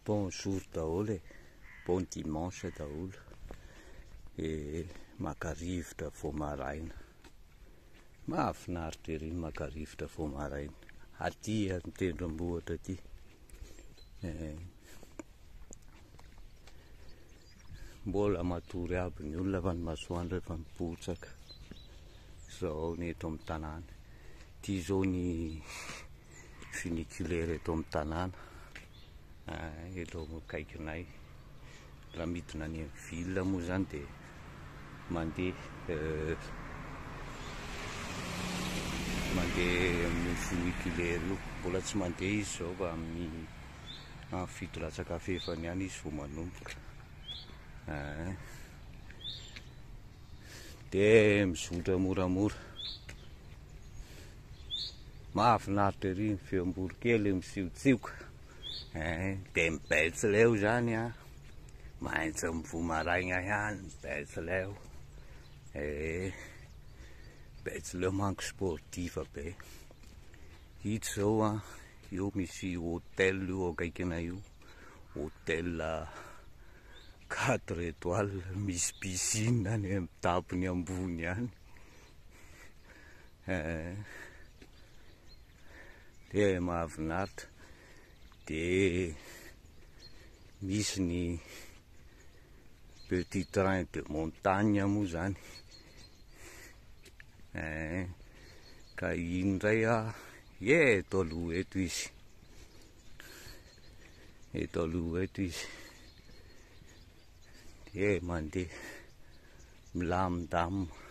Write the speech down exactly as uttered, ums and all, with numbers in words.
Bonjour daholo, bon dimanche daholo, e maka-rivotra vao maraina. Mahafinaritra ery maka-rivotra vao maraina. Aty amin'ny tendrombohitra aty. Eh, mbola matory aby ny olona fa ny masoandro efa mipotsaka. Zao ny eto amin'ny tanàna. Ty zao ny funiculaire eto amin'ny tanàna. Ah, eto akaikinay. Raha midina any amin'ny ville moa zany dia mandeha eh, mandeha amin'ny funiculaire io. Mbola tsy mandeha izy zao fa amin'ny amin'ny fito latsakafefany ihany izy vao manomboka. Ah, dia mizotra moramora. Mahafinaritra ery ny feom-borokely mitsiotsioka. Eh, dia mibaitsy leo zany a, maintsy mivoa maraina ihany mibaitsy leo. Eh, mibaitsy leo manko sportif be. Hito zao a, io misy hôtel io akaikina io, hôtel quatre étoiles, misy piscine any amin'ny tapony ambony any. Eh, dia mahafinaritra. Dia misy ny petit train de montagne moa zany. Eh, ka iny indray a, eto aloha eto izy. Eto aloha eto izy. Dia mandeha milamindamina.